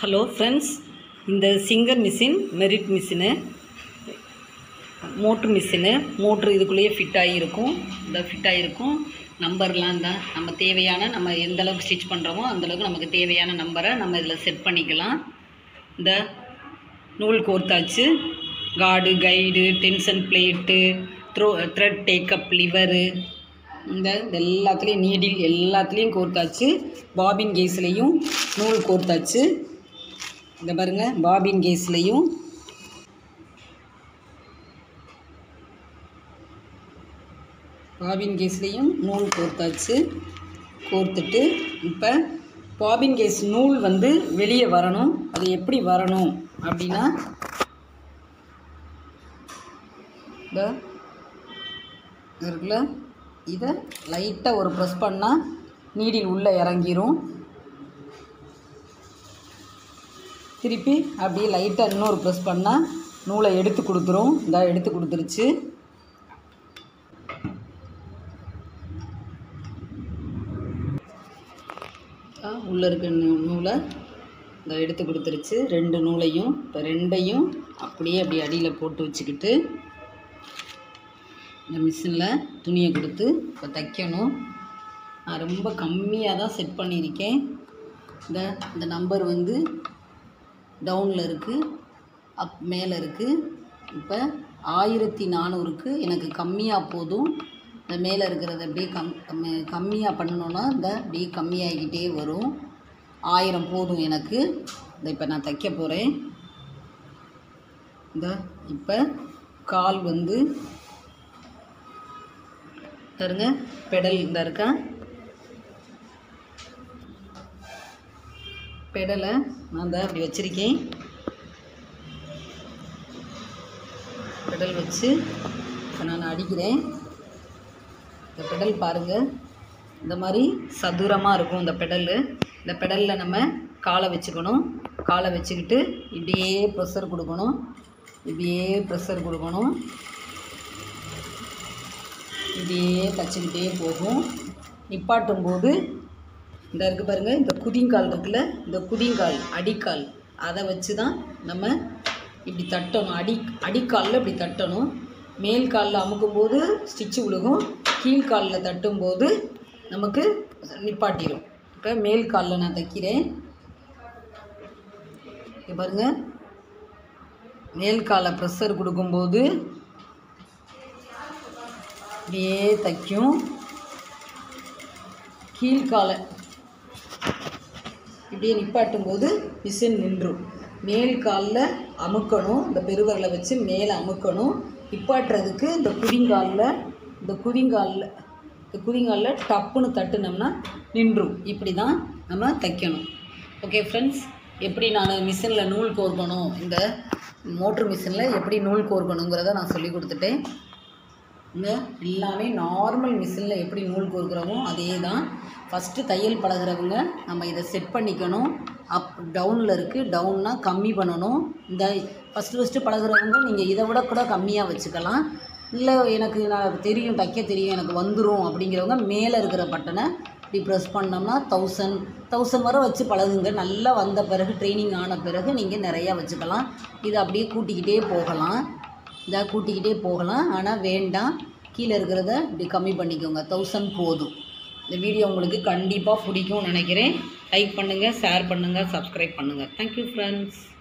Hello friends, இந்த singer machine merit machine motor இதுக்குள்ளேயே fit ஆகியிருக்கும். இந்த ஃபிட் ஆகிருக்கும் நம்பர்லாம் தான் நம்ம தேவையான நம்ம எந்த அளவுக்கு ஸ்டிச் பண்ணுறோமோ அந்தளவுக்கு நமக்கு தேவையான நம்பரை நம்ம இதில் செட் பண்ணிக்கலாம். இந்த நூல் கோர்த்தாச்சு. Guard, guide, tension plate, thread take up, lever, இந்த எல்லாத்துலேயும் நீடில் எல்லாத்துலேயும் கோர்த்தாச்சு. பாபின் கேஸ்லேயும் நூல் கோர்த்தாச்சு. இந்த பாருங்கள், பாபின் கேஸ்லேயும் நூல் கோர்த்தாச்சு. கோர்த்துட்டு இப்போ பாபின் கேஸ் நூல் வெளியே வரணும். அது எப்படி வரணும் அப்படின்னா, இருக்குல்ல, இதை லைட்டாக ஒரு ப்ரெஸ் பண்ணால் நீடில் உள்ளே இறங்கிரும். திருப்பி அப்படியே லைட்டாக இன்னொரு ப்ரெஸ் பண்ணால் நூலை எடுத்து கொடுத்துரும். இந்த எடுத்து கொடுத்துருச்சு. உள்ளே இருக்க நூலை இந்த எடுத்து கொடுத்துருச்சு. ரெண்டு நூலையும் இப்போ ரெண்டையும் அப்படியே அடியில் போட்டு வச்சுக்கிட்டு இந்த மிஷினில் துணியை கொடுத்து இப்போ தைக்கணும். நான் ரொம்ப கம்மியாக தான் செட் பண்ணியிருக்கேன். இந்த நம்பர் டவுனில் இருக்குது, அப் மேலே இருக்குது. இப்போ 1400க்கு எனக்கு கம்மியாக போதும். இந்த மேலே இருக்கிறத அப்படியே கம்மியாக பண்ணணுன்னா அப்படியே கம்மியாகிக்கிட்டே வரும். 1000 போதும் எனக்கு. இப்போ நான் தைக்க போகிறேன். இப்போ கால் பாருங்க, பெடல் இருக்கா, பெடலை நான் அப்படி வச்சுருக்கேன். பெடல் வச்சு இப்போ நான் அடிக்கிறேன். இந்த பெடல் பாருங்கள், இந்த மாதிரி சதுரமாக இருக்கும் இந்த பெடலு. இந்த பெடலில் நம்ம காலை வச்சுக்கணும். காலை வச்சுக்கிட்டு இப்படியே ப்ரெஷர் கொடுக்கணும். இப்படியே தச்சுக்கிட்டே போகும். நிப்பாட்டும் போது இந்த இருக்குது பாருங்கள், இந்த குதிங்கால் இருக்குல்ல, இந்த குதிங்கால் அடிக்கால் அதை வச்சு தான் நம்ம இப்படி தட்டணும். அடிக்காலில் இப்படி தட்டணும். மேல் காலில் அமுக்கும்போது ஸ்டிச்சு விழுகும். கீழ்காலில் தட்டும்போது நமக்கு நிப்பாட்டிடும். இப்போ மேல் காலில் நான் தைக்கிறேன். இப்போ பாருங்கள், மேல் காலை ப்ரெஷர் கொடுக்கும்போது இப்படியே தைக்கும். கீழ்காலை இப்படியே நிப்பாட்டும் போது மிஷின் நின்றும். மேல் காலில் அமுக்கணும். இந்த பெருவரலை வச்சு மேலே அமுக்கணும். நிப்பாட்டுறதுக்கு இந்த குதிங்காலில் டப்புன்னு தட்டுனோம்னா நின்றும். இப்படி தான் நம்ம தைக்கணும். ஓகே ஃப்ரெண்ட்ஸ், எப்படி நான் மிஷினில் நூல் கோர்க்கணும், இந்த மோட்ரு மிஷினில் எப்படி நூல் கோர்க்கணுங்கிறத நான் சொல்லி கொடுத்துட்டேன். எல்லாமே நார்மல் மிஷினில் எப்படி நூல் கோர்க்குறோமோ அதே தான். ஃபஸ்ட்டு தையல் பழகிறவங்க நம்ம இதை செட் பண்ணிக்கணும். டவுனில் இருக்குது, டவுன்னா கம்மி பண்ணணும். இந்த ஃபஸ்ட்டு பழகிறவங்க நீங்கள் இதை விட கூட கம்மியாக வச்சுக்கலாம். இல்லை எனக்கு நான் தெரியும், தைக்க தெரியும், எனக்கு வந்துடும் அப்படிங்கிறவங்க மேலே இருக்கிற பட்டனை இப்படி ப்ரெஸ் பண்ணோம்னா 1000 வரை வச்சு பழகுங்க. நல்லா வந்த பிறகு, ட்ரைனிங் ஆன பிறகு நீங்கள் நிறையா வச்சுக்கலாம். இதை அப்படியே கூட்டிக்கிட்டே போகலாம். ஆனால் வேண்டாம், கீழே இருக்கிறத இப்படி கம்மி பண்ணிக்கோங்க. 1000 போதும். இந்த வீடியோ உங்களுக்கு கண்டிப்பாக பிடிக்கும்னு நினைக்கிறேன். லைக் பண்ணுங்கள், ஷேர் பண்ணுங்கள், சப்ஸ்கிரைப் பண்ணுங்கள். Thank you friends.